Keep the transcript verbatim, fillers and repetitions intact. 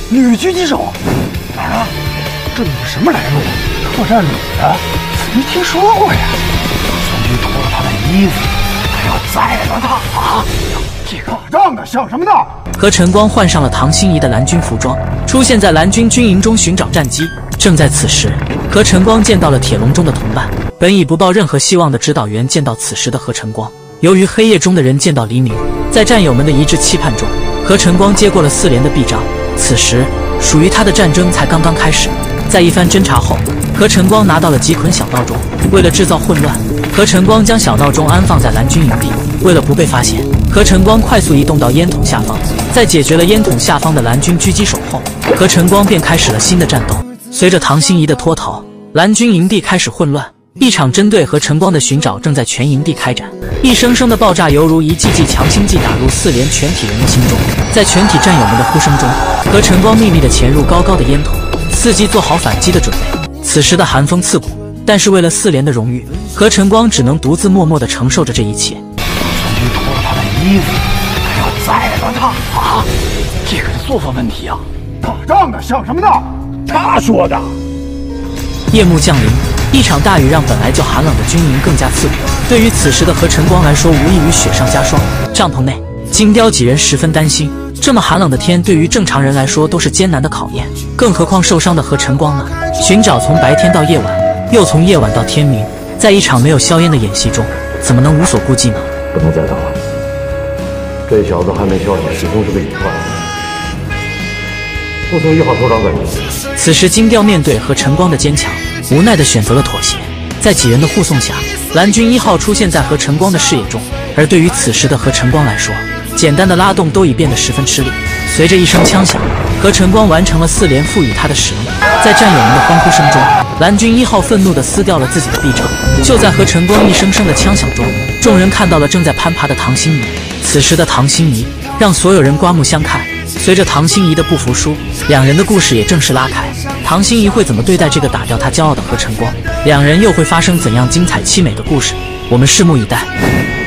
女狙击手？哪儿啊？这女什么来路？特战旅的？没听说过呀。孙局脱了他的衣服，还要宰了他啊！这个打仗的像什么呢？ 何晨光换上了唐心怡的蓝军服装，出现在蓝军军营中寻找战机。正在此时，何晨光见到了铁笼中的同伴。本已不抱任何希望的指导员见到此时的何晨光，由于黑夜中的人见到黎明，在战友们的一致期盼中，何晨光接过了四连的臂章。此时，属于他的战争才刚刚开始。在一番侦查后，何晨光拿到了几捆小闹钟。为了制造混乱，何晨光将小闹钟安放在蓝军营地。为了不被发现，何晨光快速移动到烟筒下方。在解决了烟筒下方的蓝军狙击手后，何晨光便开始了新的战斗。随着唐心怡的脱逃，蓝军营地开始混乱。一场针对何晨光的寻找正在全营地开展，一声声的爆炸犹如一记记强心剂打入四连全体人的心中。在全体战友们的呼声中，何晨光秘密地潜入高高的烟筒，伺机做好反击的准备。此时的寒风刺骨，但是为了四连的荣誉，何晨光只能独自默默地承受着这一切。 孙局脱了他的衣服，还要宰了他啊！这可是做法问题啊！打仗的像什么呢？他说的。 夜幕降临，一场大雨让本来就寒冷的军营更加刺骨。对于此时的何晨光来说，无异于雪上加霜。帐篷内，金雕几人十分担心，这么寒冷的天，对于正常人来说都是艰难的考验，更何况受伤的何晨光呢？寻找从白天到夜晚，又从夜晚到天明，在一场没有硝烟的演习中，怎么能无所顾忌呢？ 不能再等了，这小子还没消息，始终是个隐患。我从一号首长跟进。 此时金雕面对何晨光的坚强，无奈地选择了妥协。在几人的护送下，蓝军一号出现在何晨光的视野中。而对于此时的何晨光来说，简单的拉动都已变得十分吃力。随着一声枪响，何晨光完成了四连赋予他的使命。在战友们的欢呼声中，蓝军一号愤怒地撕掉了自己的臂章。就在何晨光一声声的枪响中，众人看到了正在攀爬的唐心怡。此时的唐心怡让所有人刮目相看。随着唐心怡的不服输，两人的故事也正式拉开。唐心怡会怎么对待这个打掉他骄傲的何晨光？两人又会发生怎样精彩凄美的故事？我们拭目以待。